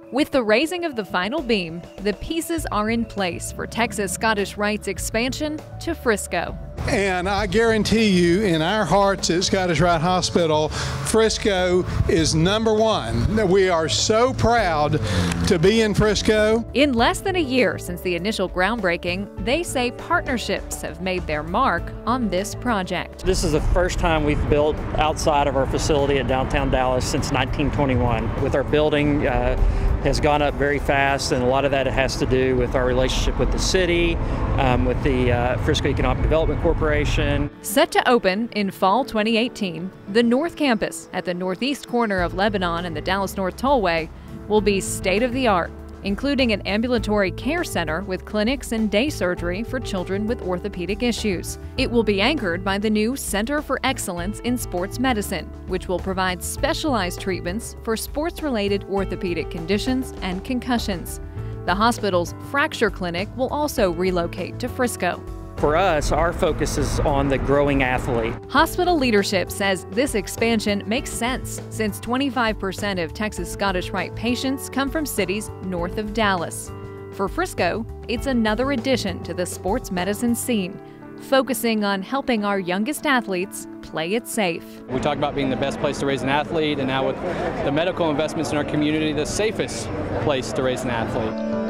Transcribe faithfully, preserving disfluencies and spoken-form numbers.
With the raising of the final beam, the pieces are in place for Texas Scottish Rite's expansion to Frisco. And I guarantee you, in our hearts at Scottish Rite Hospital, Frisco is number one. We are so proud to be in Frisco. In less than a year since the initial groundbreaking, they say partnerships have made their mark on this project. This is the first time we've built outside of our facility at downtown Dallas since nineteen twenty-one. With our building, uh, has gone up very fast, and a lot of that has to do with our relationship with the city, um, with the uh, Frisco Economic Development Corporation. Set to open in fall twenty eighteen, the North Campus at the northeast corner of Lebanon and the Dallas North Tollway will be state-of-the-art, including an ambulatory care center with clinics and day surgery for children with orthopedic issues. It will be anchored by the new Center for Excellence in Sports Medicine, which will provide specialized treatments for sports-related orthopedic conditions and concussions. The hospital's fracture clinic will also relocate to Frisco. For us, our focus is on the growing athlete. Hospital leadership says this expansion makes sense since twenty-five percent of Texas Scottish Rite patients come from cities north of Dallas. For Frisco, it's another addition to the sports medicine scene, focusing on helping our youngest athletes play it safe. We talk about being the best place to raise an athlete, and now with the medical investments in our community, the safest place to raise an athlete.